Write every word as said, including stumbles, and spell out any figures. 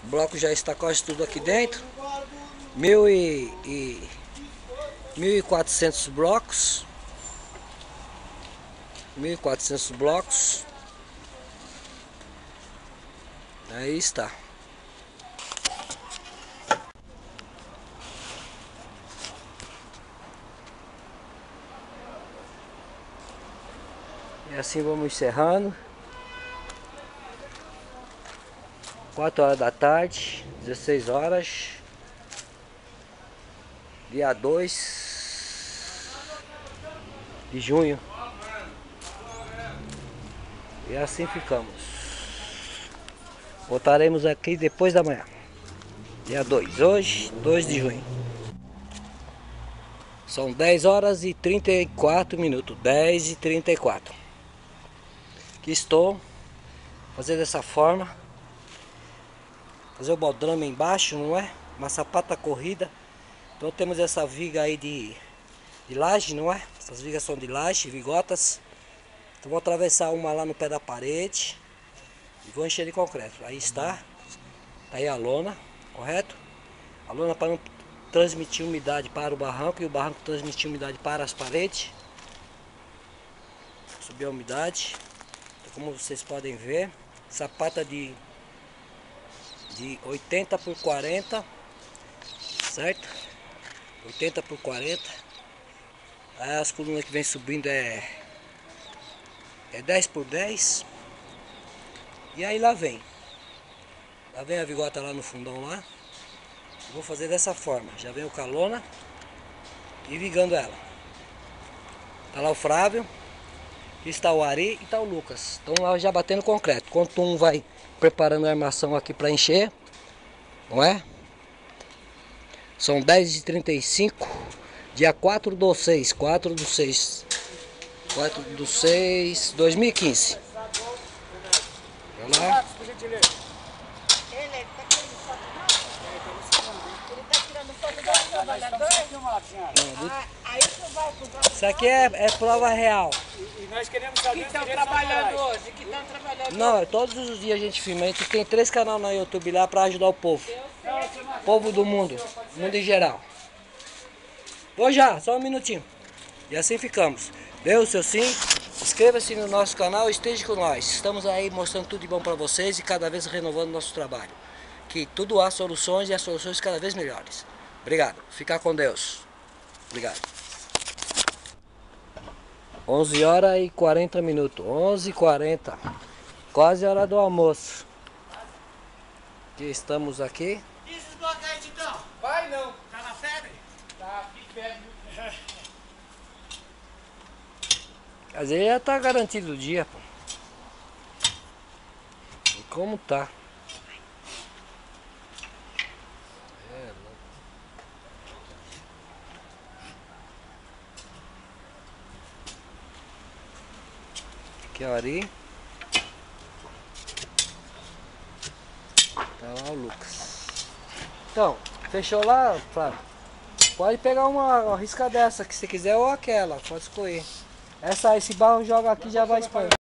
O bloco já está quase tudo aqui dentro. Mil e, e mil e quatrocentos blocos. Mil e quatrocentos blocos. Aí está. E assim vamos encerrando. quatro horas da tarde, dezesseis horas. Dia dois de junho. E assim ficamos. Voltaremos aqui depois da manhã. Dia dois, hoje, dois de junho. São dez horas e trinta e quatro minutos. dez e trinta e quatro. Aqui estou fazendo dessa forma. Fazer o baldrame embaixo, não é? Uma sapata corrida. Então temos essa viga aí de, de laje, não é? Essas vigas são de laje, vigotas. Então vou atravessar uma lá no pé da parede e vou encher de concreto. Aí está. Tá aí a lona, correto? A lona para não transmitir umidade para o barranco e o barranco transmitir umidade para as paredes. Subir a umidade. Então, como vocês podem ver, sapata de de oitenta por quarenta, certo? oitenta por quarenta. Aí as colunas que vem subindo é é dez por dez. E aí lá vem. Lá vem a vigota lá no fundão lá. Vou fazer dessa forma. Já vem o calona e vigando ela. Tá lá o Flávio. Aqui está o Ari e está o Lucas. Estão lá já batendo concreto. Enquanto um vai preparando a armação aqui para encher, não é? São dez e trinta e cinco, dia quatro do seis, quatro do seis, quatro do seis, dois mil e quinze. Vai lá. Isso aqui é, é prova real. E nós queremos saber que estão trabalhando hoje, que estão trabalhando Não, todos os dias a gente filma. A gente tem três canais no YouTube lá para ajudar o povo. Povo do mundo, mundo em geral. Vou já, só um minutinho. E assim ficamos. Dê o seu sim, inscreva-se no nosso canal e esteja com nós. Estamos aí mostrando tudo de bom para vocês e cada vez renovando nosso trabalho. Que tudo há soluções e as soluções cada vez melhores. Obrigado. Ficar com Deus. Obrigado. onze horas e quarenta minutos. onze e quarenta. Quase a hora do almoço. Que estamos aqui. E esses blocos aí, Titão? Vai não. Tá na febre? Tá aqui febre. Às vezes já tá garantido o dia, pô. E como tá? É, aqui é o Ari. Tá lá o Lucas. Então, fechou lá, Flávio? Pode pegar uma, uma risca dessa que você quiser ou aquela, pode escolher. Essa, esse barro joga aqui já vai expandir.